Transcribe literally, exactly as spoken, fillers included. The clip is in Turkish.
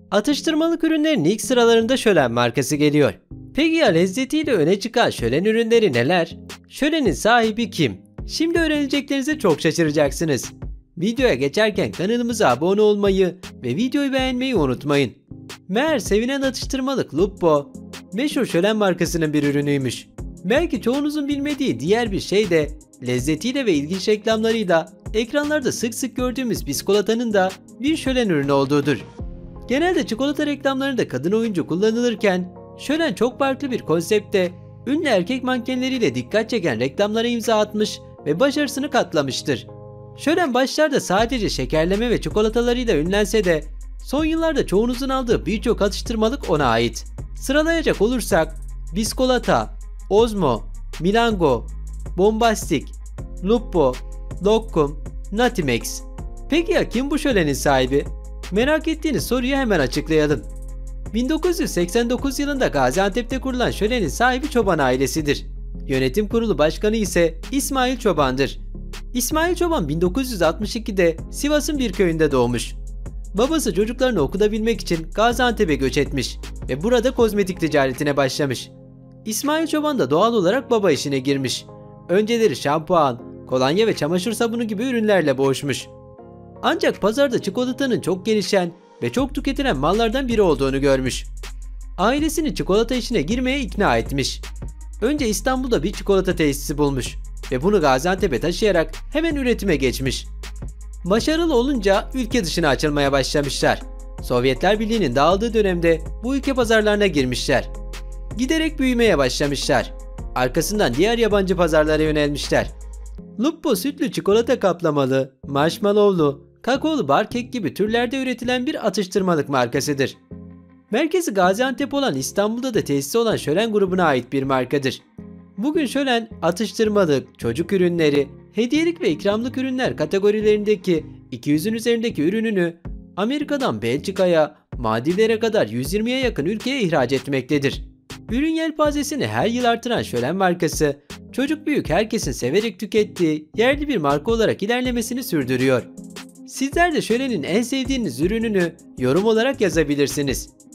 Atıştırmalık ürünlerin ilk sıralarında Şölen markası geliyor. Peki ya lezzetiyle öne çıkan Şölen ürünleri neler? Şölen'in sahibi kim? Şimdi öğreneceklerinize çok şaşıracaksınız. Videoya geçerken kanalımıza abone olmayı ve videoyu beğenmeyi unutmayın. Meğer sevilen atıştırmalık Lupo, meşhur Şölen markasının bir ürünüymüş. Belki çoğunuzun bilmediği diğer bir şey de lezzetiyle ve ilginç reklamlarıyla ekranlarda sık sık gördüğümüz biskolatanın da bir Şölen ürünü olduğudur. Genelde çikolata reklamlarında kadın oyuncu kullanılırken Şölen çok farklı bir konsepte ünlü erkek mankenleriyle dikkat çeken reklamlara imza atmış ve başarısını katlamıştır. Şölen başlarda sadece şekerleme ve çikolatalarıyla ünlense de son yıllarda çoğunuzun aldığı birçok atıştırmalık ona ait. Sıralayacak olursak Biskolata, Ozmo, Milango, Bombastik, Lupo, Lokkum, Nutimex. Peki ya kim bu Şölen'in sahibi? Merak ettiğiniz soruyu hemen açıklayalım. bin dokuz yüz seksen dokuz yılında Gaziantep'te kurulan Şölen'in sahibi Çoban ailesidir. Yönetim kurulu başkanı ise İsmail Çoban'dır. İsmail Çoban bin dokuz yüz altmış ikide Sivas'ın bir köyünde doğmuş. Babası çocuklarını okutabilmek için Gaziantep'e göç etmiş ve burada kozmetik ticaretine başlamış. İsmail Çoban da doğal olarak baba işine girmiş. Önceleri şampuan, kolonya ve çamaşır sabunu gibi ürünlerle boğuşmuş. Ancak pazarda çikolatanın çok gelişen ve çok tüketilen mallardan biri olduğunu görmüş. Ailesini çikolata işine girmeye ikna etmiş. Önce İstanbul'da bir çikolata tesisi bulmuş ve bunu Gaziantep'e taşıyarak hemen üretime geçmiş. Başarılı olunca ülke dışına açılmaya başlamışlar. Sovyetler Birliği'nin dağıldığı dönemde bu ülke pazarlarına girmişler. Giderek büyümeye başlamışlar. Arkasından diğer yabancı pazarlara yönelmişler. Lupo sütlü çikolata kaplamalı, marshmallowlu, kakaolu bar kek gibi türlerde üretilen bir atıştırmalık markasıdır. Merkezi Gaziantep olan İstanbul'da da tesisi olan Şölen grubuna ait bir markadır. Bugün Şölen atıştırmalık, çocuk ürünleri, hediyelik ve ikramlık ürünler kategorilerindeki iki yüzün üzerindeki ürününü Amerika'dan Belçika'ya, Maldivlere kadar yüz yirmiye yakın ülkeye ihraç etmektedir. Ürün yelpazesini her yıl artıran Şölen markası, çocuk büyük herkesin severek tükettiği yerli bir marka olarak ilerlemesini sürdürüyor. Sizler de Şölen'in en sevdiğiniz ürününü yorum olarak yazabilirsiniz.